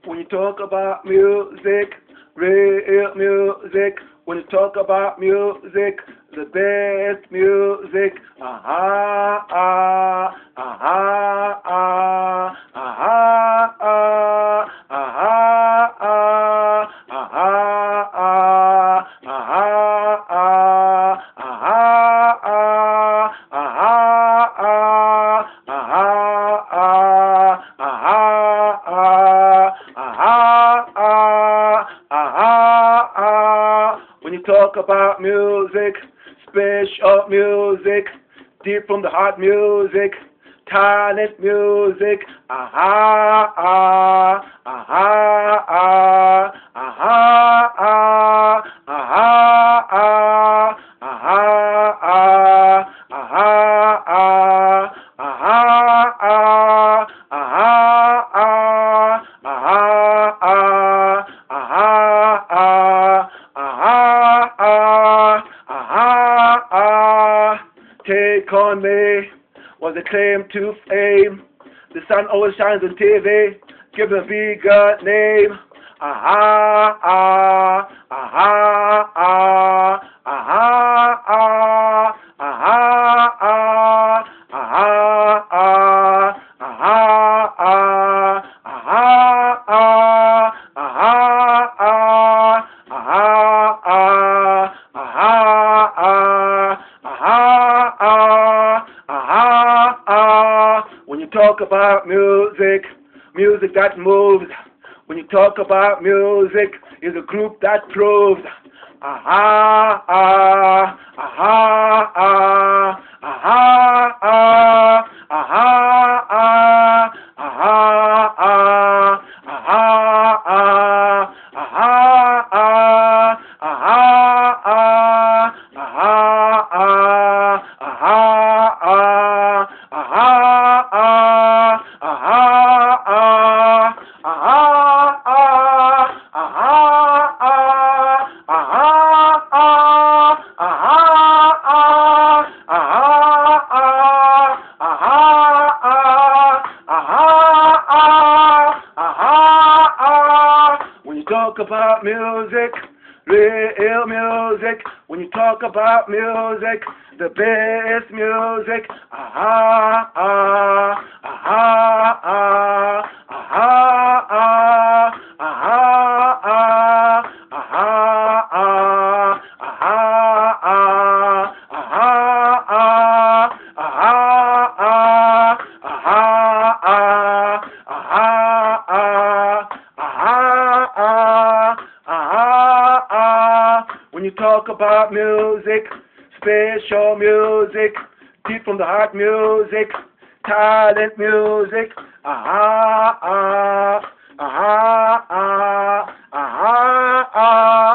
When you talk about music, real music. When you talk about music, the best music. Aha, ah, aha, ah, aha, ah, aha, ah, aha, ah, aha, ah, aha, ah, aha, ah, aha, ah, aha, ah, aha, ah. When you talk about music, special music, deep from the heart music, talent music, aha, ah, aha, ah, aha, ah, aha, ah, aha, ah, aha, ah, aha, ah, aha, ah, aha, ah, aha, ah. Take on me was a claim to fame. The sun always shines on TV. Give a bigger name. Aha, ah, aha, ah, aha, ah, aha, ah, aha, ah, aha, ah, aha, ah, aha, ah, aha, ah, aha, ah. When you talk about music, music that moves. When you talk about music, is a group that proves. Aha, ah, aha, ah, aha, ah, aha, ah, aha, ah, aha, ah, aha, ah, aha, ah, aha, ah, aha, ah, aha, ah, aha, ah, when you talk about music, real music. When you talk about music, the best music. Aha, ah, aha, ah, aha, ah, aha, ah, aha, ah, aha, ah, aha, ah, aha, ah, aha, ah, aha, ah. When you talk about music, special music, deep from the heart music, talent music, aha, ah, aha, ah, aha, ah.